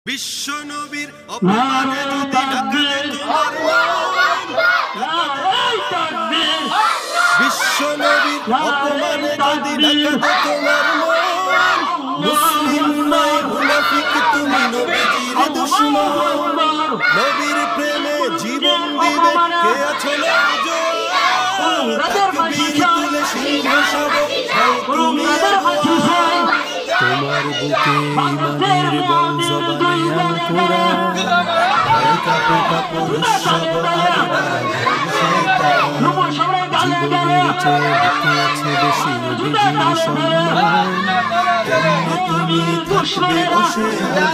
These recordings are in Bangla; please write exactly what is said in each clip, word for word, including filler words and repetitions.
বিশ্ব নবীর অপমানে যদি ডাকাতে তোমার বিশ্ব নবীর অপমানে যদি ডাকাতে তোমার মন মুসলিম নয় মুনাফিক তুমি নবীর দুশমন নবীর প্রেমে জীবন দিবে কে আছো নওজোয়ান তাকবীর তুলে সিংহাসন তুমি তোমার বুকে ইমানের বল জবানে আল কোরআন ভয় কাঁপে কাপড় সব জীবনের চেয়ে বুকে আছে বেশি নবীজির সম্মান কেমনে তুমি থাকবে বসে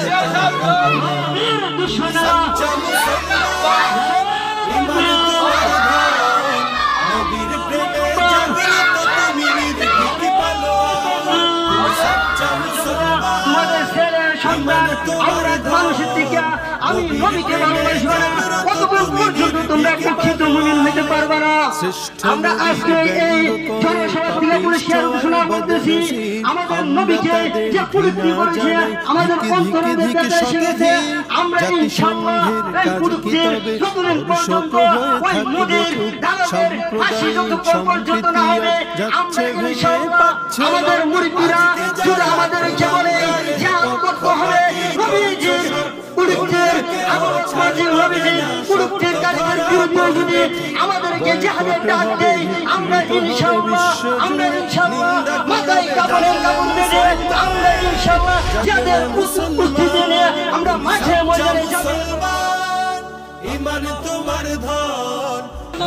সচ্চা মুসলমান ইমান তোমার ধন নবীর প্রেমে জাগ্রত তুমি নির্ভীক পালোয়ান সচ্চা মুসলমান ইমান তোমার ধন আমি নবীকে ভালোবাসবো না কতক্ষণ পর্যন্ত তোমরা শিক্ষিত মুমিন হতে পারবে না। আমরা আজকে এই জনসভা থেকে পরিষ্কার ঘোষণা করতেছি আমাদের নবীকে যে পবিত্র করেছে আমাদের অন্তরে এসে গেছে। আমরা ইনশাআল্লাহ এই পবিত্র যতদিন পর্যন্ত ওই নদীর ঢালের ফাঁসি যতক্ষণ পর্যন্ত না হবে আমরা ইনশাআল্লাহ আমাদের মুরিদরা শুধু আমাদেরকে বলে যে করতে হবে নবীজির পুরুষের আমার মাঝে নবীজি পুরুষের কাজের বিরুদ্ধে যদি আমাদেরকে জিহাদের ডাক দেয় আমরা ইনশাআল্লাহ আমরা ইনশাআল্লাহ মাথায় কাপড়ের কাপড় বেঁধে আমরা ইনশাআল্লাহ যাদের উপস্থিতি নিয়ে আমরা মাঝে ময়দানে যাব। ইমান তোমার ধন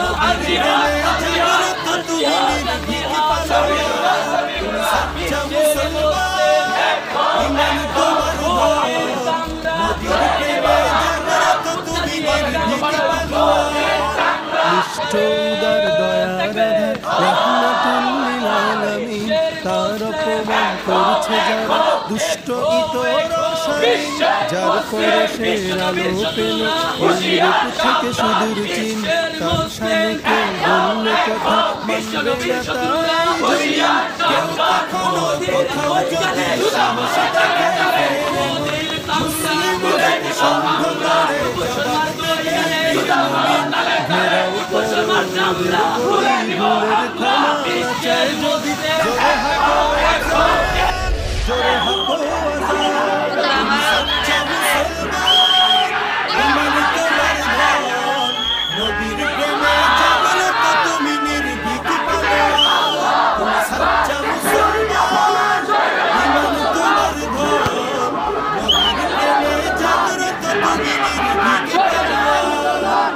জাগ্রত তুমি নির্ভীক পালোয়ান সচ্চা মুসলমান ইমান তোমার ধন নবীর প্রেমে জাগ্রত তুমি নির্ভীক পালোয়ান নিষ্ঠ উদার দয়ার রাহমাতুল লিল আলামিন তার অপমান করছে যারা দুষ্ট ইতর যার পরশের আলো পেল অন্যরূপ থেকে সুদূর চীন তার স্বামীকে বলল কথা মানবে না তাই কেউ কখনো কোথাও যদি সাহস দেখায় মুসলিমদের সঙ্গ করে ঘেরাও ভুলের ক্ষমা চাই যদি জোরে হাঁটো জোরে হাঁটো সচ্চা মুসলমান ইমান তোমার ধন নবীর প্রেমে জাগ্রত তুমি নির্ভীক পালোয়ান তুমি সচ্চা মুসলমান ইমান তোমার ধন নবীর প্রেমে জাগ্রত তুমি নির্ভীক পালোয়ান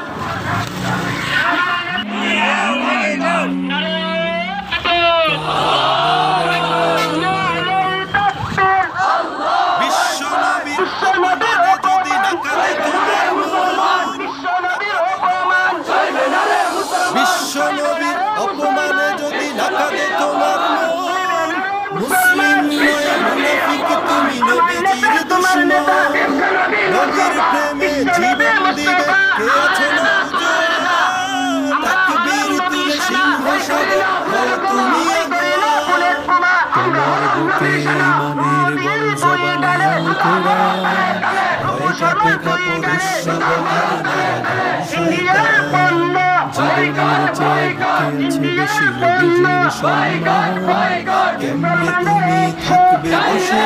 বিশ্বনবীর অপমানে যদি ডাকাতে তোমার মন মুসলিম নয় মুনাফিক তুমি নবীজির দুশমন নবীর প্রেমে জীবন দিবে কে আছো নওজোয়ান তাকবীর তুলে সিংহাসন হও তুমি তোমার বুকে ইমানের বল জবানে আল কোরআন ভয় কাঁপে কাপড় জীবনের চেয়ে আছে বেশি নবীজির সম্মান কেমনে তুমি থাকবে বসে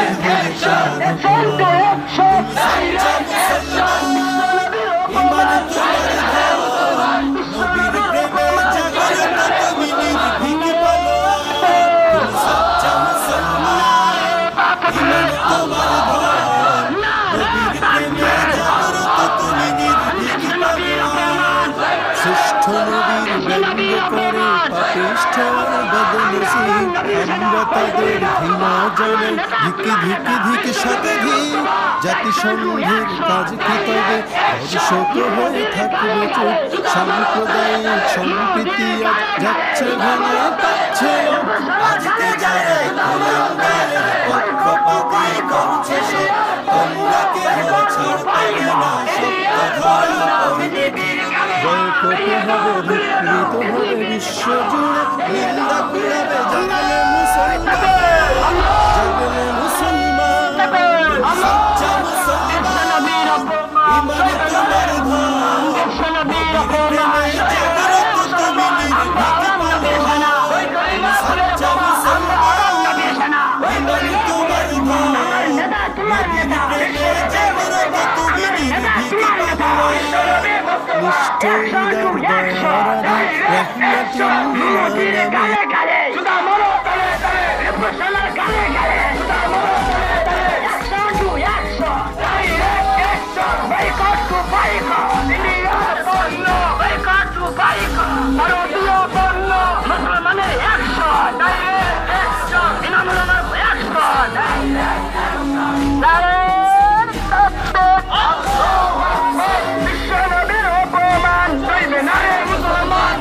সচ্চা মুসলমান ইমান তোমার ধন নবীর প্রেমে জাগ্রত তুমি নির্ভীক পালোয়ান সচ্চা মুসলমান ইমান তোমার ধন নবীর প্রেমে জাগ্রত তুমি নির্ভীক পালোয়ান শ্রেষ্ঠ নবীর ব্যঙ্গ করে পাপিষ্ঠ বদনসিব আমরা তাদের ঘৃণা জানাই ধিকি ধিকি ধিকি শতধি জাতিসংঘের কাজ কি তবে অদৃশ্য হয়ে থাকবে চুপ সাম্প্রদায়িক সম্প্রীতি আজ যাচ্ছে ভেঙে পাচ্ছে আজকে যারা পক্ষপাতি করছে সে তোমরা কেউ ছাড়তে না সত্য ধরো জয় করতে হবে বিকৃত হবে বিশ্ব জুড়ে নিন্দা কুড়াবে জানালে মুসলমান জানালে মুসলমান সচ্চা মুসলমান ইমান তোমার ধন প্রেমে জাগ্রত তুমি নির্ভীক পাবে সচ্চা মুসলমান ইমান তোমার ধন প্রেমে জাগ্রত তুমি নির্ভীক পাবে নিষ্ঠুর দয়ারাধা রহমতুল আলামিন মুসলমানের একশো একশো ইনামুল একশো বিশ্বনবীর অপমান চলবে না রে মুসলমান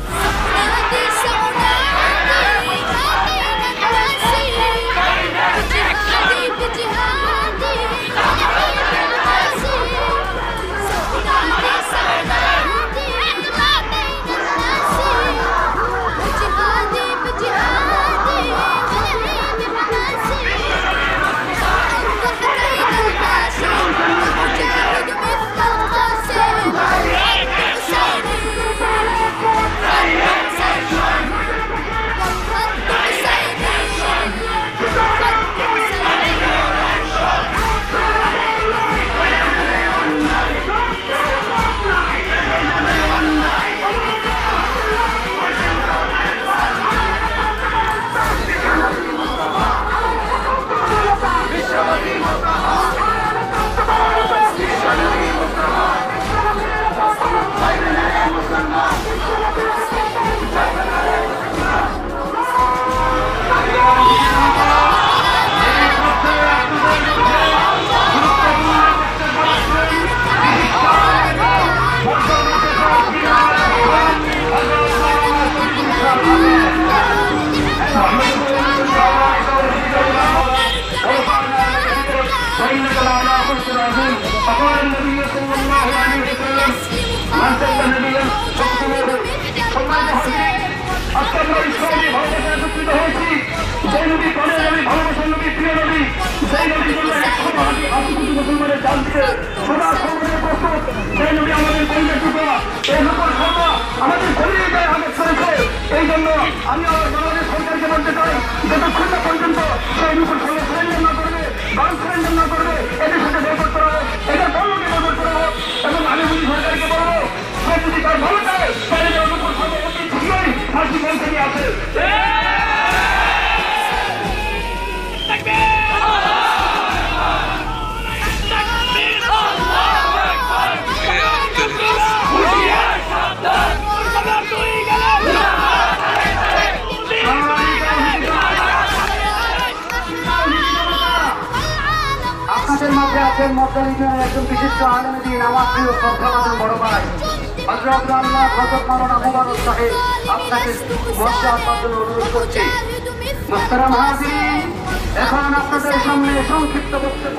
এই জন্য আমি আমার বাংলাদেশ সরকারকে বলতে চাই যতক্ষণ না পর্যন্ত সেই নতুন সঙ্গে সারেন্ডার না করবে বাম সারেন্ডার না করবে এদের সাথে বয়কট করা হোক এদের বর্ণকে বয়কট করা হোক এবং আমি যদি সরকারকে বলবো সে যদি তার ভালো চায় তাহলে নতুন সঙ্গে অতি শীঘ্রই ফাঁসি পৌঁছে নিয়ে আসে আপনাদের মধ্যে আছেন মধ্যবিদ্যালয়ের একজন বিশিষ্ট আলেমদ্বীন আমার প্রিয় শ্রদ্ধাভাজন বড় ভাই হযরত আল্লাহ হযরত মাওলানা মুবারক সাহেব আপনাকে মঞ্চে আসবার জন্য অনুরোধ করছি। মুহতারাম হাজিরিন, এখন আপনাদের সামনে সংক্ষিপ্ত বক্তব্য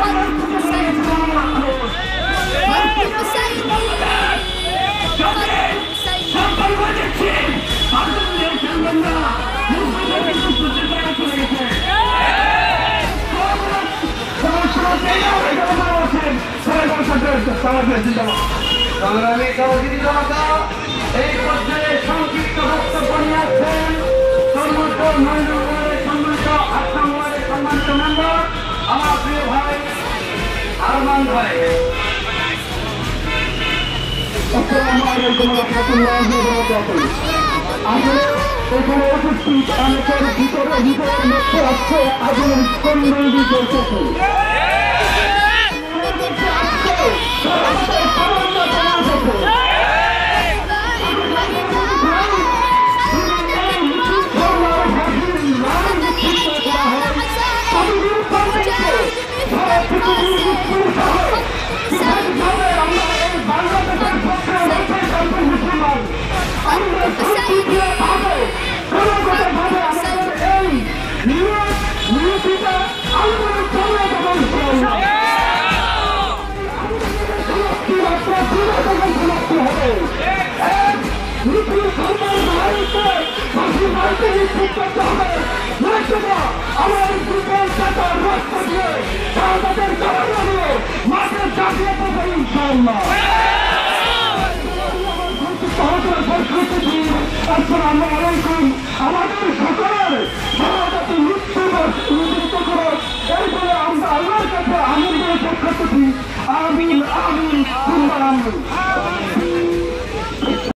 সংগ্রামী সহযোগী জনতা এই পর্যায়ে সংক্ষিপ্ত বক্তব্য নিয়ে আসছেন সর্বোচ্চ নয় নম্বরের সম্মানিত আট নম্বরের সম্মানিত মেম্বার আমার প্রিয় ভাই আরমান ভাই। আসসালামু আলাইকুম ওয়া রাহমাতুল্লাহি ওয়া বারাকাতুহু। আসলে এখানে উপস্থিত অনেকের ভিতরে ভিতরে লক্ষ্য আছে আগুনের কন্ডলটি চলতেছে। আমার ইনশাআল্লাহ। আসসালামু আলাইকুম। আমাদের সকলের সমাজকে নিশ্চিত করো, এরপরে আমরা আল্লাহর কাছে আমিন বলে শেষ করতেছি। আমিন আমিন আমিন।